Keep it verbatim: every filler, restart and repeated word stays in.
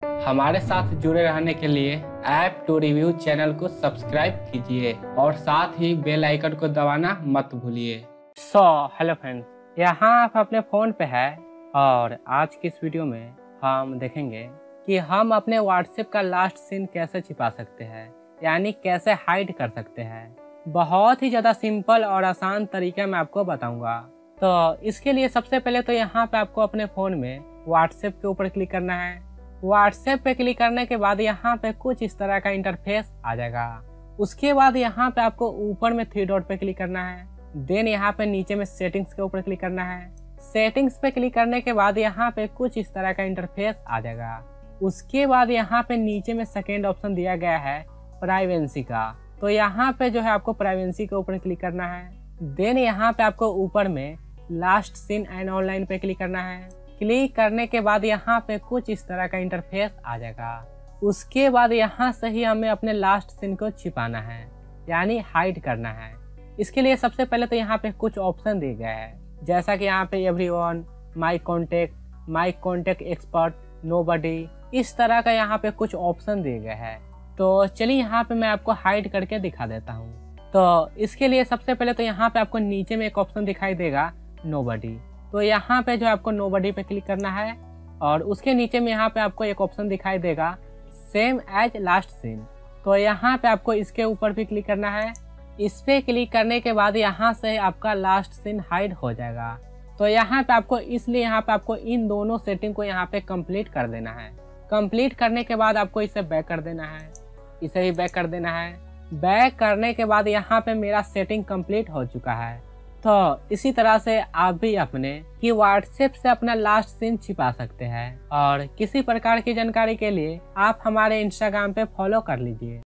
हमारे साथ जुड़े रहने के लिए ऐप टू रिव्यू चैनल को सब्सक्राइब कीजिए और साथ ही बेल आइकन को दबाना मत भूलिए। सो हेलो फ्रेंड्स, यहाँ आप अपने फ़ोन पे है और आज की इस वीडियो में हम देखेंगे कि हम अपने व्हाट्सएप का लास्ट सीन कैसे छिपा सकते हैं, यानी कैसे हाइड कर सकते हैं। बहुत ही ज़्यादा सिंपल और आसान तरीका मैं आपको बताऊंगा। तो इसके लिए सबसे पहले तो यहाँ पे आपको अपने फ़ोन में व्हाट्सएप के ऊपर क्लिक करना है। व्हाट्सएप पे क्लिक करने के बाद यहाँ पे कुछ इस तरह का इंटरफेस आ जाएगा। उसके बाद यहाँ पे आपको ऊपर में थ्री डॉट पे क्लिक करना है। देन यहाँ पे नीचे में सेटिंग्स के ऊपर क्लिक करना है। सेटिंग्स पे क्लिक करने के बाद यहाँ पे कुछ इस तरह का इंटरफेस आ जाएगा। उसके बाद यहाँ पे नीचे में सेकेंड ऑप्शन दिया गया है प्राइवेसी का, तो यहाँ पे जो है आपको प्राइवेसी के ऊपर क्लिक करना है। देन यहाँ पे आपको ऊपर में लास्ट सीन एंड ऑनलाइन पे क्लिक करना है। क्लिक करने के बाद यहाँ पे कुछ इस तरह का इंटरफेस आ जाएगा। उसके बाद यहाँ से ही हमें अपने लास्ट सीन को छिपाना है, यानी हाइड करना है। इसके लिए सबसे पहले तो यहाँ पे कुछ ऑप्शन दिए गए हैं, जैसा कि यहाँ पे everyone, my contact, my contact except, nobody, इस तरह का यहाँ पे कुछ ऑप्शन दिए गए हैं। तो चलिए यहाँ पे मैं आपको हाइड करके दिखा देता हूँ। तो इसके लिए सबसे पहले तो यहाँ पे आपको नीचे में एक ऑप्शन दिखाई देगा नोबडी, तो यहाँ पे जो आपको नोबडी पे क्लिक करना है और उसके नीचे में यहाँ पे आपको एक ऑप्शन दिखाई देगा सेम एज लास्ट सीन, तो यहाँ पे आपको इसके ऊपर भी क्लिक करना है। इस पे क्लिक करने के बाद यहाँ से आपका लास्ट सीन हाइड हो जाएगा। तो यहाँ पे आपको इसलिए यहाँ पे आपको इन दोनों सेटिंग को यहाँ पे कंप्लीट कर देना है। कंप्लीट करने के बाद आपको इसे बैक कर देना है, इसे भी बैक कर देना है। बैक करने के बाद यहाँ पे मेरा सेटिंग कंप्लीट हो चुका है। तो इसी तरह से आप भी अपने कि व्हाट्सएप से अपना लास्ट सीन छिपा सकते हैं। और किसी प्रकार की जानकारी के लिए आप हमारे इंस्टाग्राम पे फॉलो कर लीजिए।